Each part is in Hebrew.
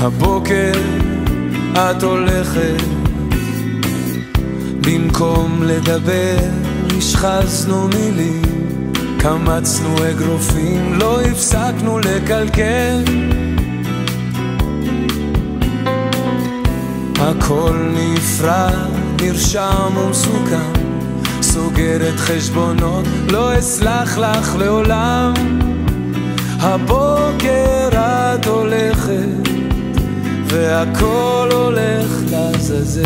הבוקר את הולכת, במקום לדבר השחזנו מילים, קמצנו אגרופים, לא הפסקנו לקלקל. הכל נפרד, נרשם ומסוכם, סוגרת חשבונות, לא אסלח לך לעולם. הבוקר את הולכת והכל הולך לעזאזל.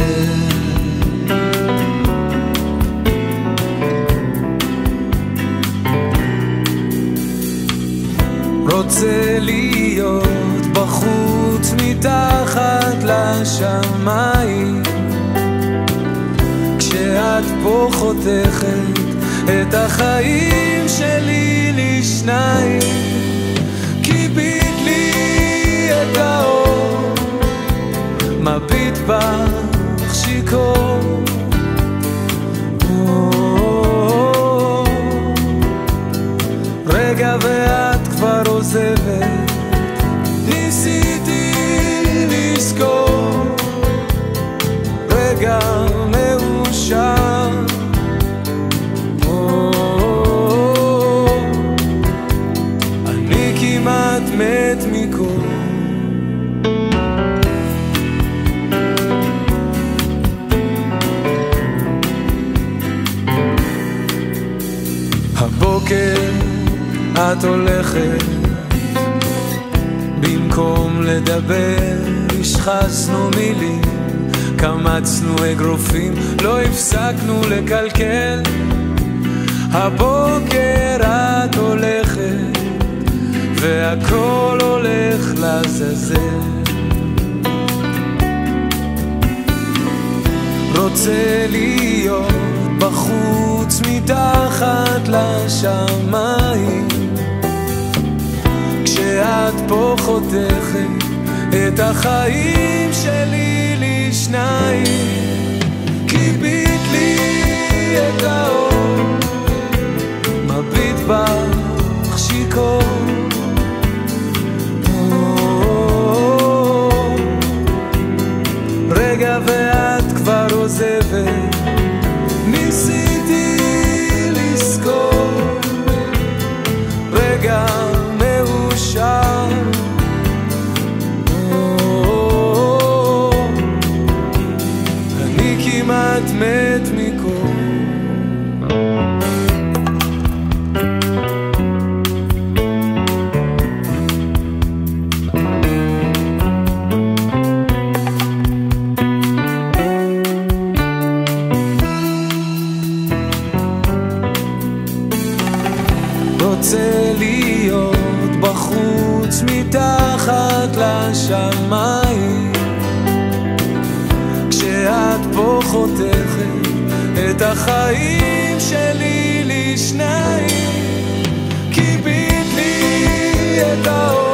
רוצה להיות בחוץ מתחת לשמיים, כשאת פה חותכת את החיים שלי לשניים. כיבית לי את האור, מביט בך שיכור, רגע ואת כבר עוזבת, ניסיתי לזכור, רגע מאושר. אני כמעט מת מקור. הבוקר את הולכת, במקום לדבר השחזנו מילים, קמצנו אגרופים, לא הפסקנו לקלקל. הבוקר את הולכת והכל הולך לעזאזל. רוצה להיות בחוץ מתחת לשמיים, כשאת פה חותכת את החיים שלי לשניים. כיבית לי את האור, מביט בך שיכור, רגע ואת כבר עוזבת, ניסיתי לזכור, רגע מאושר. אני כמעט מת מקור. רוצה להיות בחוץ מתחת לשמיים, כשאת פה חותכת את החיים שלי לשניים. כיבית לי את האור,